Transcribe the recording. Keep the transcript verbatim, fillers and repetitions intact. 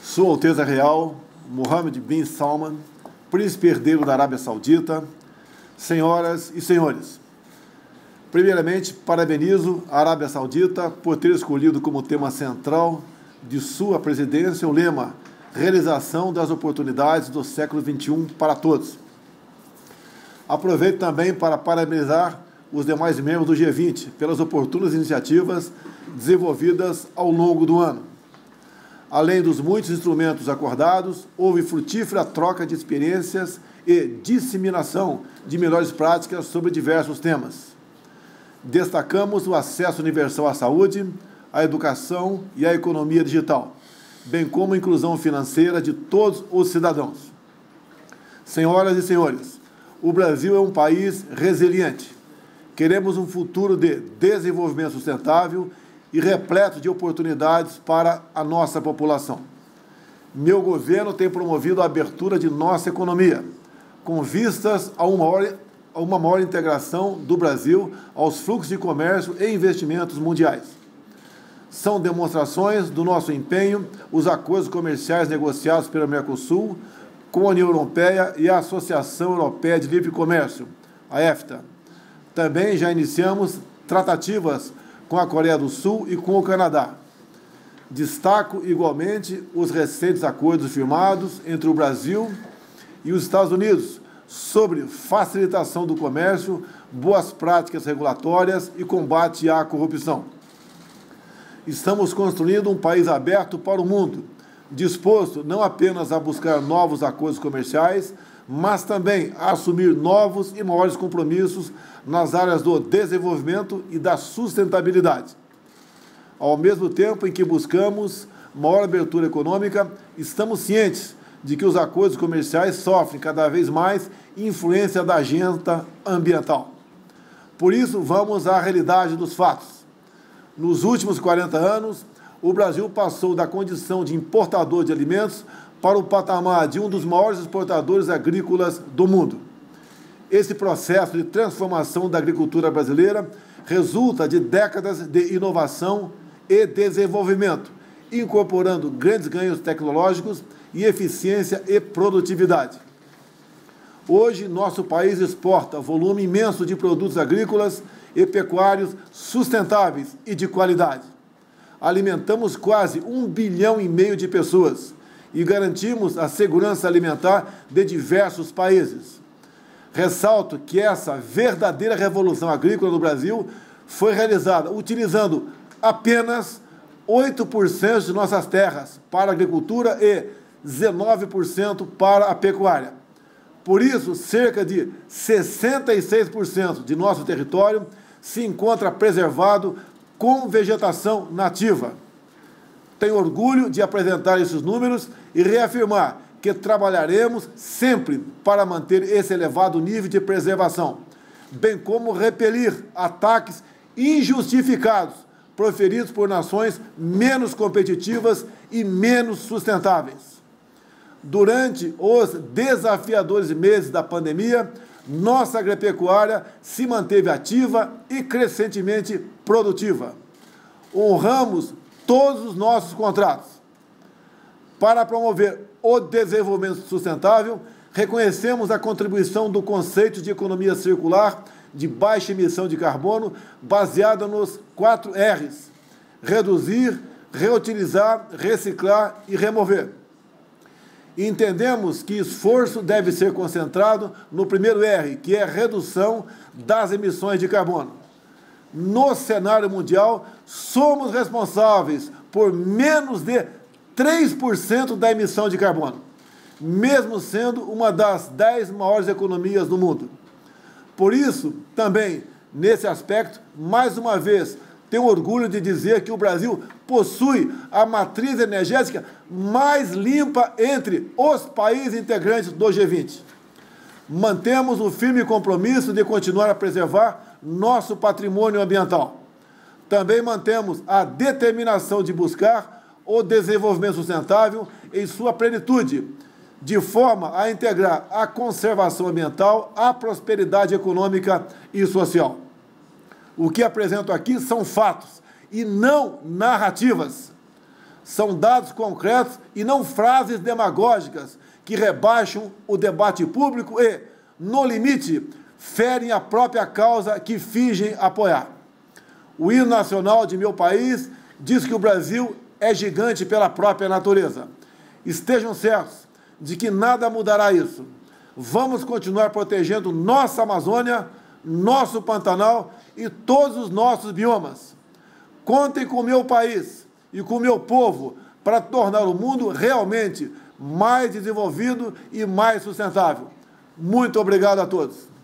Sua Alteza Real, Mohammed bin Salman, príncipe herdeiro da Arábia Saudita, senhoras e senhores, primeiramente, parabenizo a Arábia Saudita por ter escolhido como tema central de sua presidência o lema Realização das oportunidades do século vinte e um para todos. Aproveito também para parabenizar os demais membros do G vinte pelas oportunas iniciativas desenvolvidas ao longo do ano. Além dos muitos instrumentos acordados, houve frutífera troca de experiências e disseminação de melhores práticas sobre diversos temas. Destacamos o acesso universal à saúde, à educação e à economia digital, bem como a inclusão financeira de todos os cidadãos. Senhoras e senhores, o Brasil é um país resiliente. Queremos um futuro de desenvolvimento sustentável e repleto de oportunidades para a nossa população. Meu governo tem promovido a abertura de nossa economia, com vistas a uma maior, a uma maior integração do Brasil aos fluxos de comércio e investimentos mundiais. São demonstrações do nosso empenho os acordos comerciais negociados pelo Mercosul com a União Europeia e a Associação Europeia de Livre Comércio, a EFTA. Também já iniciamos tratativas com a Coreia do Sul e com o Canadá. Destaco, igualmente, os recentes acordos firmados entre o Brasil e os Estados Unidos sobre facilitação do comércio, boas práticas regulatórias e combate à corrupção. Estamos construindo um país aberto para o mundo, disposto não apenas a buscar novos acordos comerciais, mas também a assumir novos e maiores compromissos nas áreas do desenvolvimento e da sustentabilidade. Ao mesmo tempo em que buscamos maior abertura econômica, estamos cientes de que os acordos comerciais sofrem cada vez mais influência da agenda ambiental. Por isso, vamos à realidade dos fatos. Nos últimos quarenta anos, o Brasil passou da condição de importador de alimentos para o patamar de um dos maiores exportadores agrícolas do mundo. Esse processo de transformação da agricultura brasileira resulta de décadas de inovação e desenvolvimento, incorporando grandes ganhos tecnológicos e eficiência e produtividade. Hoje, nosso país exporta volume imenso de produtos agrícolas e pecuários sustentáveis e de qualidade. Alimentamos quase um bilhão e meio de pessoas e garantimos a segurança alimentar de diversos países. Ressalto que essa verdadeira revolução agrícola no Brasil foi realizada utilizando apenas oito por cento de nossas terras para a agricultura e dezenove por cento para a pecuária. Por isso, cerca de sessenta e seis por cento de nosso território se encontra preservado com vegetação nativa. Tenho orgulho de apresentar esses números e reafirmar que trabalharemos sempre para manter esse elevado nível de preservação, bem como repelir ataques injustificados proferidos por nações menos competitivas e menos sustentáveis. Durante os desafiadores meses da pandemia, nossa agropecuária se manteve ativa e crescentemente produtiva. Honramos todos os nossos contratos. Para promover o desenvolvimento sustentável, reconhecemos a contribuição do conceito de economia circular de baixa emissão de carbono, baseada nos quatro R's: reduzir, reutilizar, reciclar e remover. Entendemos que esforço deve ser concentrado no primeiro R, que é a redução das emissões de carbono. No cenário mundial, somos responsáveis por menos de três por cento da emissão de carbono, mesmo sendo uma das dez maiores economias do mundo. Por isso, também, nesse aspecto, mais uma vez, tenho orgulho de dizer que o Brasil possui a matriz energética mais limpa entre os países integrantes do G vinte. Mantemos o firme compromisso de continuar a preservar nosso patrimônio ambiental. Também mantemos a determinação de buscar o desenvolvimento sustentável em sua plenitude, de forma a integrar a conservação ambiental à prosperidade econômica e social. O que apresento aqui são fatos e não narrativas. São dados concretos e não frases demagógicas que rebaixam o debate público e, no limite, ferem a própria causa que fingem apoiar. O hino nacional de meu país diz que o Brasil é gigante pela própria natureza. Estejam certos de que nada mudará isso. Vamos continuar protegendo nossa Amazônia, nosso Pantanal e todos os nossos biomas. Contem com o meu país e com o meu povo para tornar o mundo realmente mais desenvolvido e mais sustentável. Muito obrigado a todos.